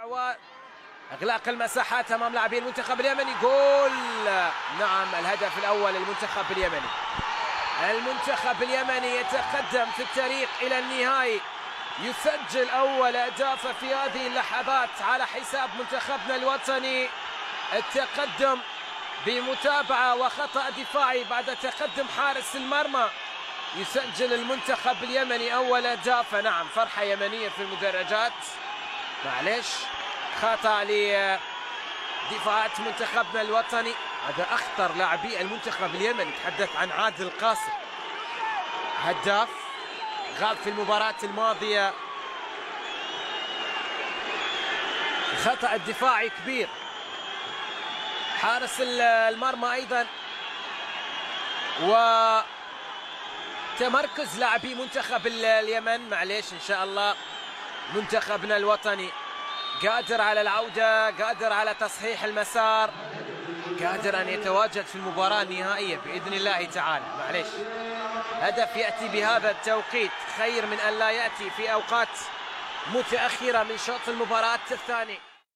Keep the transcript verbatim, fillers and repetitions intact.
واغلاق المساحات امام لاعبي المنتخب اليمني. جول، نعم، الهدف الاول للمنتخب اليمني. المنتخب اليمني يتقدم في التاريخ الى النهائي، يسجل اول اهدافه في هذه اللحظات على حساب منتخبنا الوطني. التقدم بمتابعه وخطا دفاعي بعد تقدم حارس المرمى، يسجل المنتخب اليمني اول اهدافه. نعم، فرحه يمنيه في المدرجات. معلش، خطا لدفاعات منتخبنا الوطني. هذا اخطر لاعبي المنتخب اليمني، تحدث عن عادل القاصر، هداف غاب في المباراة الماضية. الخطأ الدفاعي كبير، حارس المرمى ايضا، وتمركز لاعبي منتخب اليمن. معليش، ان شاء الله منتخبنا الوطني قادر على العودة، قادر على تصحيح المسار، قادر ان يتواجد في المباراة النهائية باذن الله تعالى. معليش، هدف ياتي بهذا التوقيت خير من ان لا ياتي في اوقات متاخرة من شوط المباراة الثاني.